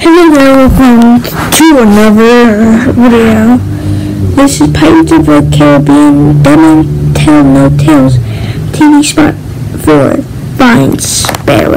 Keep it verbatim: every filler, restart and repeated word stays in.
Hello there, welcome to another video. This is Pirates of the Caribbean Don't Tell No Tales T V spot for Find Sparrow.